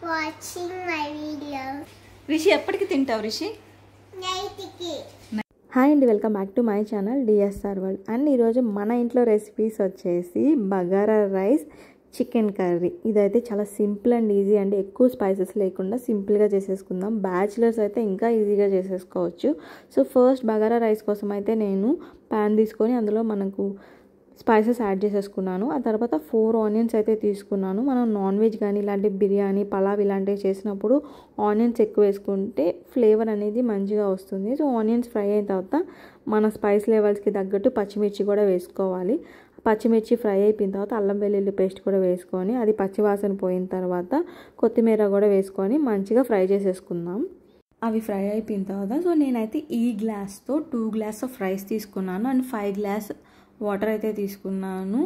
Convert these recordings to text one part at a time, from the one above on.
watching my video. Rishi ఎప్పటికి తింటావు రిషి? నైట్కి. హాయ్ అండి, welcome back to my channel DSR world. And ఈరోజు మన ఇంట్లో రెసిపీస్ వచ్చేసి బగారా రైస్, చికెన్ కర్రీ. ఇదైతే చాలా సింపుల్ అండ్ ఈజీ అండి. ఎక్కువ స్పైసెస్ లేకుండా సింపుల్గా చేసేసుకుందాం. బ్యాచిలర్స్ అయితే ఇంకా ఈజీగా చేసేసుకోవచ్చు. సో ఫస్ట్ బగారా రైస్ కోసం అయితే నేను ప్యాన్ తీసుకొని అందులో మనకు స్పైసెస్ యాడ్ చేసేసుకున్నాను. ఆ తర్వాత 4 ఆనియన్స్ అయితే తీసుకున్నాను. మనం నాన్ వెజ్ కానీ ఇలాంటి బిర్యానీ, పలావ్ ఇలాంటివి చేసినప్పుడు ఆనియన్స్ ఎక్కువ వేసుకుంటే ఫ్లేవర్ అనేది మంచిగా వస్తుంది. సో ఆనియన్స్ ఫ్రై అయిన తర్వాత మన స్పైస్ లెవెల్స్కి తగ్గట్టు పచ్చిమిర్చి కూడా వేసుకోవాలి. పచ్చిమిర్చి ఫ్రై అయిపోయిన తర్వాత అల్లం వెల్లుల్లి పేస్ట్ కూడా వేసుకొని అది పచ్చివాసన పోయిన తర్వాత కొత్తిమీర కూడా వేసుకొని మంచిగా ఫ్రై చేసేసుకుందాం. అవి ఫ్రై అయిపోయిన తర్వాత సో నేనైతే ఈ గ్లాస్తో 2 గ్లాస్ ఆఫ్ రైస్ తీసుకున్నాను అండ్ 5 గ్లాస్ వాటర్ అయితే తీసుకున్నాను.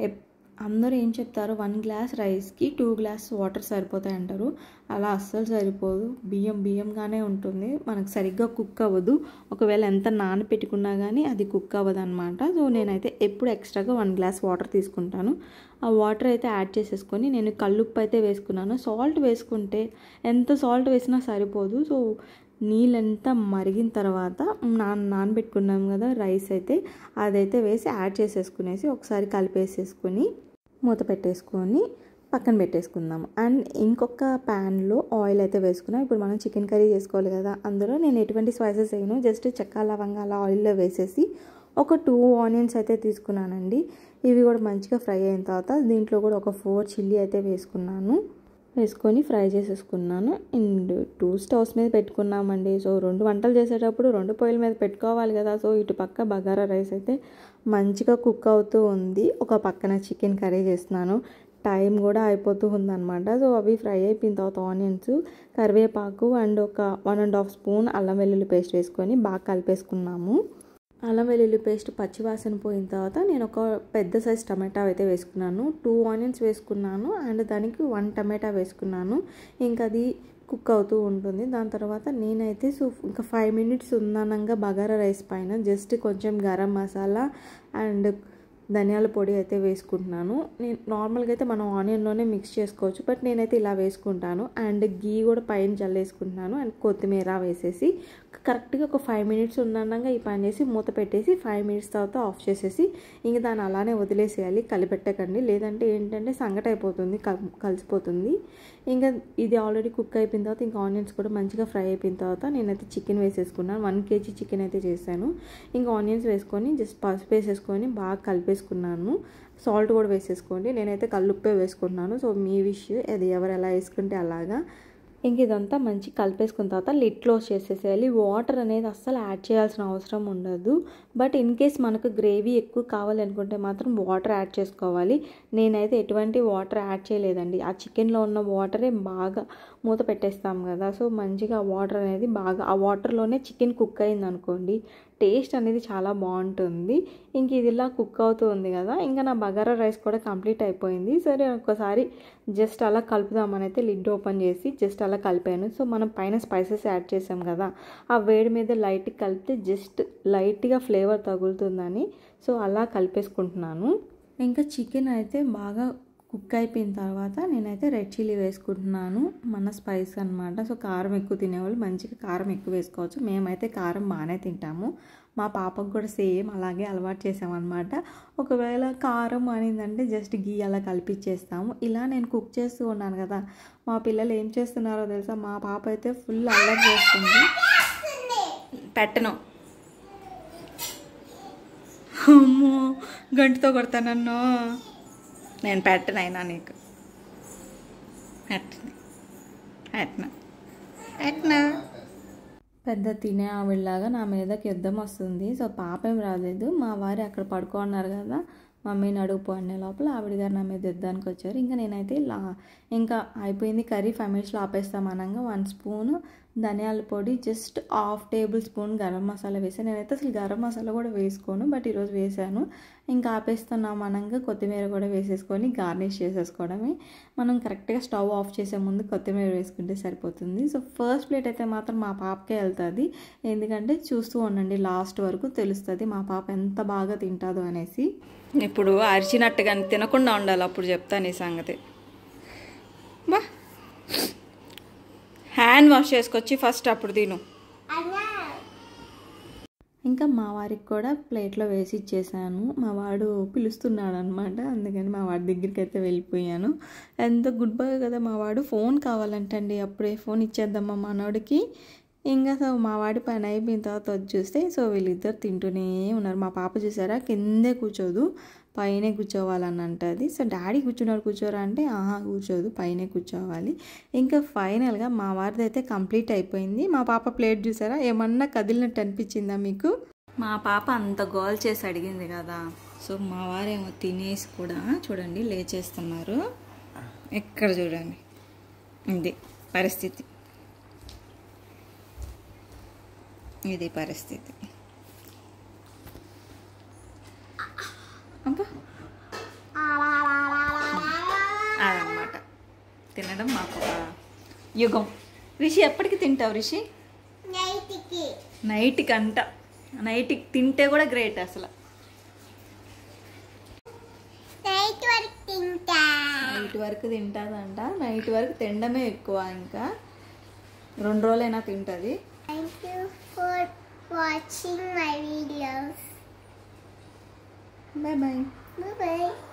అందరూ ఏం చెప్తారు, 1 గ్లాస్ రైస్కి 2 గ్లాస్ వాటర్ సరిపోతాయి అంటారు. అలా అస్సలు సరిపోదు. బియ్యంగానే ఉంటుంది, మనకు సరిగ్గా కుక్ అవ్వదు. ఒకవేళ ఎంత నానపెట్టుకున్నా కానీ అది కుక్ అవ్వదు అనమాట. సో నేనైతే ఎప్పుడు ఎక్స్ట్రాగా 1 గ్లాస్ వాటర్ తీసుకుంటాను. ఆ వాటర్ అయితే యాడ్ చేసేసుకొని నేను కల్లుప్పు అయితే వేసుకున్నాను. సాల్ట్ వేసుకుంటే ఎంత సాల్ట్ వేసినా సరిపోదు. సో నీళ్ళంతా మరిగిన తర్వాత నానబెట్టుకున్నాం కదా రైస్ అయితే అదైతే వేసి యాడ్ చేసేసుకునేసి ఒకసారి కలిపేసేసుకొని మూత పెట్టేసుకొని పక్కన పెట్టేసుకుందాము. అండ్ ఇంకొక ప్యాన్లో ఆయిల్ అయితే వేసుకున్నాం. ఇప్పుడు మనం చికెన్ కర్రీ చేసుకోవాలి కదా, అందులో నేను ఎటువంటి స్పైసెస్ వేయను, జస్ట్ చెక్క లవంగాల ఆయిల్లో వేసేసి ఒక 2 ఆనియన్స్ అయితే తీసుకున్నానండి. ఇవి కూడా మంచిగా ఫ్రై అయిన తర్వాత దీంట్లో కూడా ఒక 4 చిల్లీ అయితే వేసుకొని ఫ్రై చేసేసుకున్నాను. అండ్ 2 స్టవ్స్ మీద పెట్టుకున్నామండి. సో 2 వంటలు చేసేటప్పుడు 2 పొయ్యిల మీద పెట్టుకోవాలి కదా. సో ఇటు పక్క బగారా రైస్ అయితే మంచిగా కుక్ అవుతూ ఉంది, ఒక పక్కన చికెన్ కర్రీ చేస్తున్నాను. టైం కూడా అయిపోతూ ఉందన్నమాట. సో అవి ఫ్రై అయిపోయిన తర్వాత ఆనియన్స్, కరివేపాకు అండ్ ఒక 1.5 స్పూన్ అల్లం వెల్లుల్లి పేస్ట్ వేసుకొని బాగా కలిపేసుకున్నాము. అల్లం వెల్లుల్లి పేస్ట్ పచ్చివాసన పోయిన తర్వాత నేను ఒక పెద్ద సైజ్ టమాటా అయితే వేసుకున్నాను. 2 ఆనియన్స్ వేసుకున్నాను అండ్ దానికి 1 టమాటా వేసుకున్నాను. ఇంకా అది కుక్ అవుతూ ఉంటుంది. దాని తర్వాత నేనైతే ఇంకా 5 మినిట్స్ ఉందనంగా బగారా రైస్ పైన జస్ట్ కొంచెం గరం మసాలా అండ్ ధనియాల పొడి అయితే వేసుకుంటున్నాను. నేను నార్మల్గా అయితే మనం ఆనియన్లోనే మిక్స్ చేసుకోవచ్చు, బట్ నేనైతే ఇలా వేసుకుంటాను. అండ్ గీ కూడా పైన జల్లేసుకుంటున్నాను అండ్ కొత్తిమీర వేసేసి కరెక్ట్గా ఒక 5 మినిట్స్ ఉండగా ఈ పని చేసి మూత పెట్టేసి 5 మినిట్స్ తర్వాత ఆఫ్ చేసేసి ఇంక దాన్ని అలానే వదిలేసేయాలి, కలిపెట్టకండి. లేదంటే ఏంటంటే సంగటి అయిపోతుంది, కలిసిపోతుంది. ఇంకా ఇది ఆల్రెడీ కుక్ అయిపోయిన తర్వాత ఇంకా ఆనియన్స్ కూడా మంచిగా ఫ్రై అయిపోయిన తర్వాత నేనైతే చికెన్ వేసేసుకున్నాను. 1 kg చికెన్ అయితే చేశాను. ఇంకా ఆనియన్స్ వేసుకొని జస్ట్ పసుపు వేసేసుకొని బాగా కలిపేసుకున్నాను. సాల్ట్ కూడా వేసేసుకోండి, నేనైతే కల్లుప్పే వేసుకుంటున్నాను. సో మీ విష్, అది ఎవరు ఎలా వేసుకుంటే అలాగా. ఇంక ఇదంతా మంచి కలిపేసుకున్న తర్వాత లిడ్ క్లోజ్ చేసేసేయాలి. వాటర్ అనేది అస్సలు యాడ్ చేయాల్సిన అవసరం ఉండదు. బట్ ఇన్ కేస్ మనకు గ్రేవీ ఎక్కువ కావాలనుకుంటే మాత్రం వాటర్ యాడ్ చేసుకోవాలి. నేనైతే ఎటువంటి వాటర్ యాడ్ చేయలేదండి. ఆ చికెన్లో ఉన్న వాటరే బాగా మూత పెట్టేస్తాం కదా. సో మంచిగా వాటర్ అనేది బాగా ఆ వాటర్లోనే చికెన్ కుక్ అయింది అనుకోండి, టేస్ట్ అనేది చాలా బాగుంటుంది. ఇంక ఇది ఇలా కుక్ అవుతుంది కదా, ఇంకా నా బగారా రైస్ కూడా కంప్లీట్ అయిపోయింది. సరే ఒకసారి జస్ట్ అలా కలుపుదామని అయితే లిడ్ ఓపెన్ చేసి జస్ట్ అలా కలిపాను. సో మనం పైన స్పైసెస్ యాడ్ చేసాం కదా, ఆ వేడి మీద లైట్గా కలిపితే జస్ట్ లైట్గా ఫ్లేవర్ తగులుతుందని సో అలా కలిపేసుకుంటున్నాను. ఇంకా చికెన్ అయితే బాగా కుక్ అయిపోయిన తర్వాత నేనైతే రెడ్ చిల్లీ వేసుకుంటున్నాను. మన స్పైస్ అనమాట. సో కారం ఎక్కువ తినేవాళ్ళు మంచిగా కారం ఎక్కువ వేసుకోవచ్చు. మేమైతే కారం బాగానే తింటాము. మా పాపకు కూడా సేమ్ అలాగే అలవాటు చేసామన్నమాట. ఒకవేళ కారం అనిందంటే జస్ట్ గీ అలా కలిపిచ్చేస్తాము. ఇలా నేను కుక్ చేస్తూ ఉన్నాను కదా, మా పిల్లలు ఏం చేస్తున్నారో తెలుసా, మా పాప అయితే ఫుల్ అల్లరి చేస్తుంది. పెట్టను, అమ్మో గంటితో కొడతానన్ను. నేను పెట్టనైనా నీకు పెట్టనా పెద్ద తినే ఆవిడలాగా నా మీదకి యుద్ధం వస్తుంది. సో పాప ఏం రాలేదు, మా వారు అక్కడ పడుకోన్నారు కదా, మమ్మీని అడుగుపో అనే లోపల ఆవిడ గారు నా మీద యుద్ధానికి వచ్చారు. ఇంకా నేనైతే ఇంకా అయిపోయింది కర్రీ, 5 మినిట్స్లో ఆపేస్తాం అనగా 1 స్పూన్ ధనియాల పొడి, just 1/2 tablespoon garam masala వేసాను. నేనైతే అసలు గరం మసాలా కూడా వేసుకోను, బట్ ఈరోజు వేసాను. ఇంకా ఆపేస్తున్నాం అనగా కొత్తిమీర కూడా వేసేసుకొని గార్నిష్ చేసేసుకోవడమే. మనం కరెక్ట్గా స్టవ్ ఆఫ్ చేసే ముందు కొత్తిమీర వేసుకుంటే సరిపోతుంది. సో ఫస్ట్ ప్లేట్ అయితే మాత్రం మా పాపకే వెళ్తుంది. ఎందుకంటే చూస్తూ ఉండండి, లాస్ట్ వరకు తెలుస్తుంది మా పాప ఎంత బాగా తింటుందో అనేసి. ఇప్పుడు అరిచినట్టుగా తినకుండా ఉండాలి, అప్పుడు చెప్తాను ఈ సంగతి. బా హ్యాండ్ వాష్ చేసుకొచ్చి ఫస్ట్ అప్పుడు తిను. అన్నా ఇంకా మా వారికి కూడా ప్లేట్లో వేసి ఇచ్చేసాను. మా వాడు పిలుస్తున్నాడు అనమాట, అందుకని మా వాడి దగ్గరికి అయితే వెళ్ళిపోయాను. ఎంత గుడ్ బాయ్ కదా మా వాడు. ఫోన్ కావాలంటండి, అప్పుడే ఫోన్ ఇచ్చేద్దామా మనోడికి. ఇంకా సో మా వాడి పని అయిపోయిన తర్వాత వచ్చి చూస్తే సో వీళ్ళిద్దరు తింటూనే ఉన్నారు. మా పాప చూసారా కిందే కూర్చోదు, పైనే కూర్చోవాలని అంటుంది. సో డాడీ కూర్చోరా అంటే ఆహా కూర్చోదు, పైనే కూర్చోవాలి. ఇంకా ఫైనల్గా మా వారిది అయితే కంప్లీట్ అయిపోయింది. మా పాప ప్లేట్ చూసారా ఏమన్నా కదిలినట్టు అనిపించిందా మీకు? మా పాప అంత గోల్ చేసి అడిగింది కదా, సో మా వారేమో తినేసి కూడా చూడండి లేచేస్తున్నారు. ఎక్కడ చూడండి ఇది పరిస్థితి, ఇది పరిస్థితి. అబ్బా అదనమాట తినడం మాకు ఒక యుగం. రిషి ఎప్పటికి తింటావు రిషి? నైట్కి నైట్కి అంట, నైట్కి తింటే కూడా గ్రేట్ అసలు. నైట్ వరకు తింటా. నైట్ వరకు తింటుందంట, నైట్ వరకు తినడమే ఎక్కువ. ఇంకా 2 రోజులైనా తింటుంది. Thank you for watching my videos. Bye bye. Bye bye.